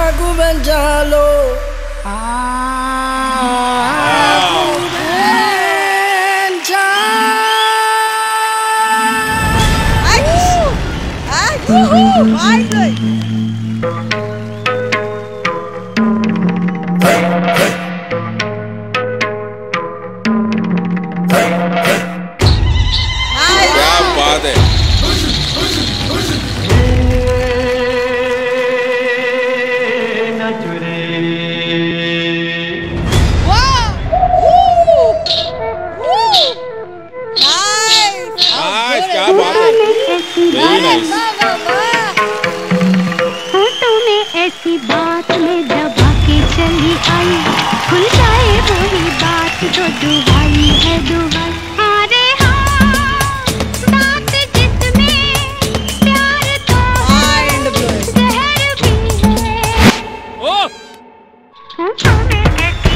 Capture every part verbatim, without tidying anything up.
आगू में जालो फोटो में ऐसी बात में दबा के चली आई, खुल जाए वही बात जो दुहाई है दुहाई। अरे हाँ बात जिसमें प्यार तो जहर भी है। फोटो में ऐसी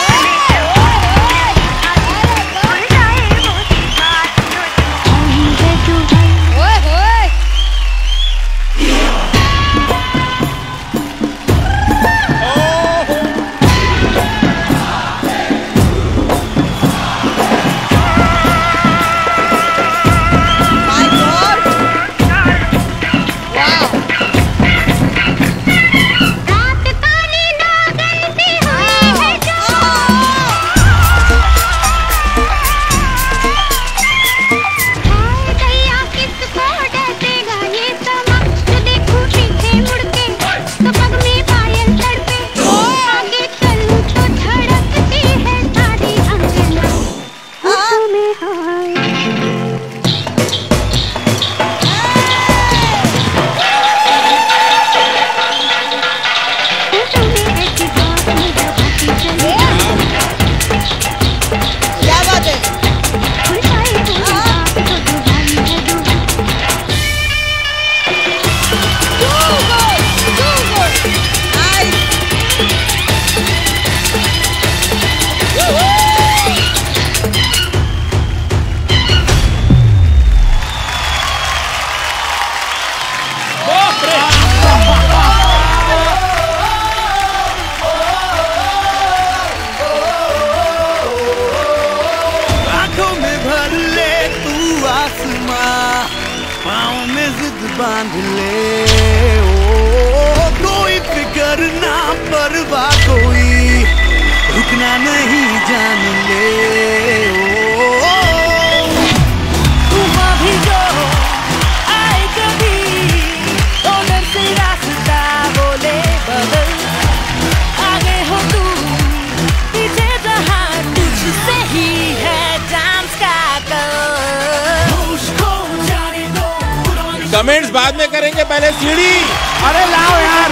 बांध ले ओ कोई फिक्र ना परवाह कोई रुकना नहीं जान ले ओ तुम भी जो आए कभी उधर से रास्ता बोले बदल आगे हो तुम पीछे जहाँ तुझसे ही है डांस का कमेंट्स बाद में करेंगे, पहले सीढ़ी। अरे लाओ यार।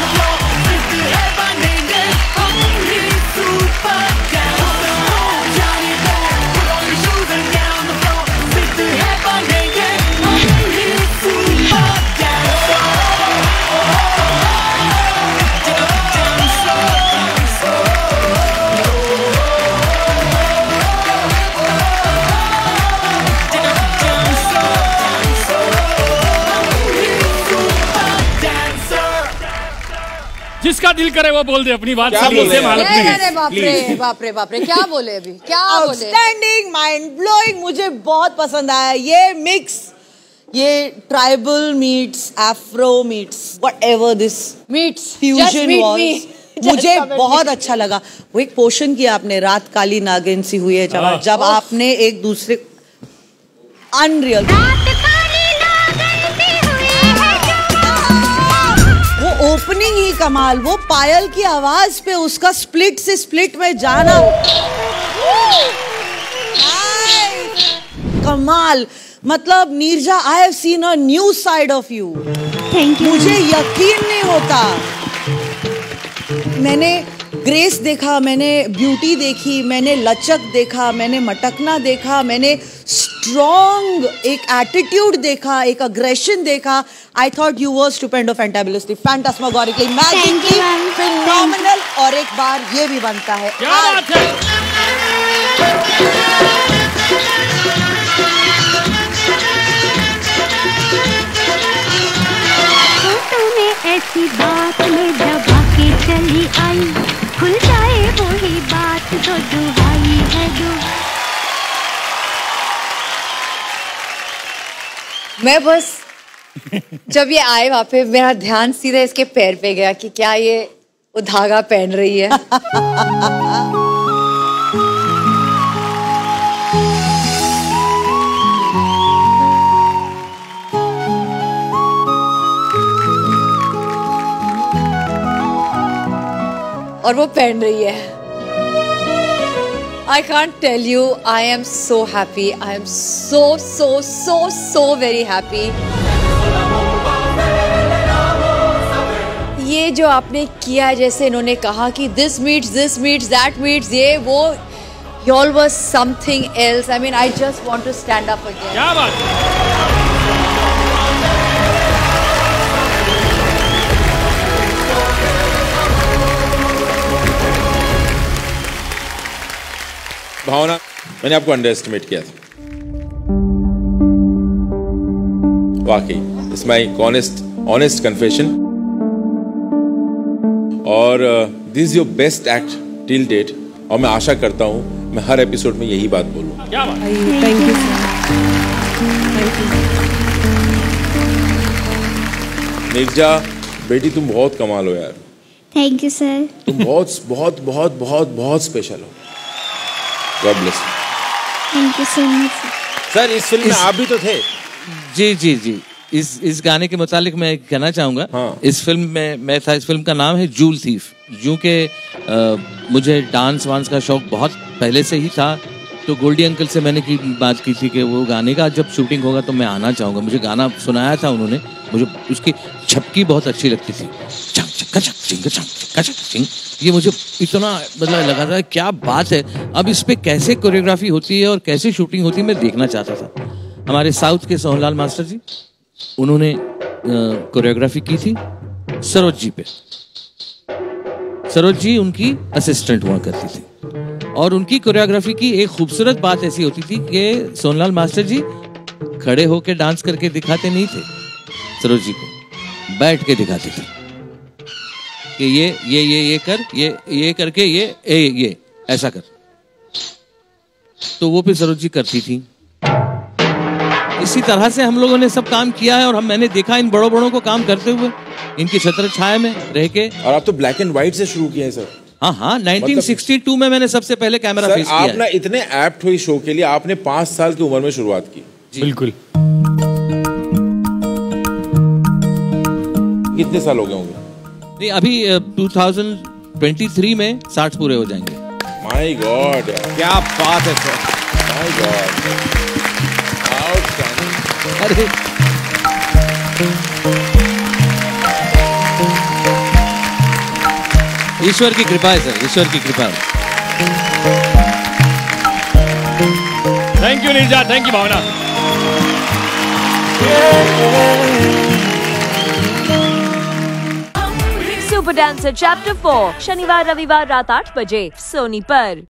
जिसका दिल करे वो बोल दे अपनी बात। अरे बाप रे बाप रे बाप रे, क्या बोले अभी, क्या बोले। आउटस्टैंडिंग, माइंड ब्लोइंग, मुझे बहुत पसंद आया ये मिक्स, ये tribal meets Afro meets whatever this meets fusion was, मुझे बहुत अच्छा लगा। वो एक पोर्शन किया आपने, रात काली नागिन सी हुई है जब जब आपने एक दूसरे अनरियल ओपनिंग ही कमाल, वो पायल की आवाज पे उसका स्प्लिट से स्प्लिट में जाना कमाल। मतलब Neerja, I have seen a new side of you. मुझे यकीन नहीं होता, मैंने ग्रेस देखा, मैंने ब्यूटी देखी, मैंने लचक देखा, मैंने मटकना देखा, मैंने स्ट्रॉन्ग एक एटीट्यूड देखा, एक अग्रेशन देखा। I thought you were stupendo, fantabulously, phantasmagorically, magically phenomenal. और एक बार ये भी बनता है, क्या बात है? फोटो में ऐसी बात में दबा चली आई, खुल जाए वही बात तो दुहाई है दुहाई। मैं बस जब ये आए वहां पे मेरा ध्यान सीधा इसके पैर पे गया कि क्या ये वो धागा पहन रही है। और वो पहन रही है। I can't tell you, I am so happy. I am so, so, so, so very happy. ये जो आपने किया, जैसे इन्होंने कहा कि this meets, this meets, that meets, ये वो, y'all was something else. I mean, I just want to stand up again. क्या बात है? भावना, मैंने आपको अंडर एस्टिमेट किया था वाकई। It's my honest honest confession. और this is your best act till date, और मैं आशा करता हूँ मैं हर एपिसोड में यही बात बोलूँ। क्या बात? थैंक यू निर्जा बेटी, तुम बहुत कमाल हो यार। Thank you sir. तुम बहुत बहुत बहुत बहुत बहुत स्पेशल हो। God bless you. Thank you so much sir. इस फिल्म में आप भी तो थे। जी जी जी इस इस गाने के मुतालिक मैं कहना चाहूँगा। हाँ। इस फिल्म में मैं था, इस फिल्म का नाम है जूल थीफ। यूँ के मुझे डांस वांस का शौक बहुत पहले से ही था, तो गोल्डी अंकल से मैंने की बात की थी कि वो गाने का जब शूटिंग होगा तो मैं आना चाहूँगा। मुझे गाना सुनाया था उन्होंने, मुझे उसकी छपकी बहुत अच्छी लगती थी। चक चक चक चिंग चक चक चक चिंग, ये मुझे इतना मतलब लगा था क्या बात है। अब इस पे कैसे कोरियोग्राफी होती है और कैसे शूटिंग होती है मैं देखना चाहता था। हमारे साउथ के सोहनलाल मास्टर जी, उन्होंने कोरियोग्राफी की थी सरोज जी पे। सरोज जी उनकी असिस्टेंट हुआ करती थी, और उनकी कोरियोग्राफी की एक खूबसूरत बात ऐसी होती थी कि सोहनलाल मास्टर जी खड़े होकर डांस करके दिखाते नहीं थे सरोज जी को, बैठ के दिखाते थे कि ये ये ये ये कर, ये ये करके ये ए, ये ऐसा कर, तो वो भी सरोज जी करती थी। इसी तरह से हम लोगों ने सब काम किया है, और हम मैंने देखा इन बड़ों बड़ों को काम करते हुए इनकी छत्र छाया में रह के। और आप तो ब्लैक एंड व्हाइट से शुरू किए हैं सर। हाँ हाँ नाइनटीन सिक्सटी टू में मैंने सबसे पहले कैमरा फेस किया। आप ना इतने एप्ट हुई शो के लिए, आपने पांच साल की उम्र में शुरुआत की। बिल्कुल। कितने साल हो गए होंगे? नहीं, अभी टू थाउजेंड ट्वेंटी थ्री में साठ पूरे हो जाएंगे। माय गॉड, क्या बात है सर। माय गॉड, अरे ईश्वर की कृपा है सर, ईश्वर की कृपा है। Thank you Nirja, thank you Bhavna. Super dancer chapter four शनिवार रविवार रात आठ बजे सोनी पर।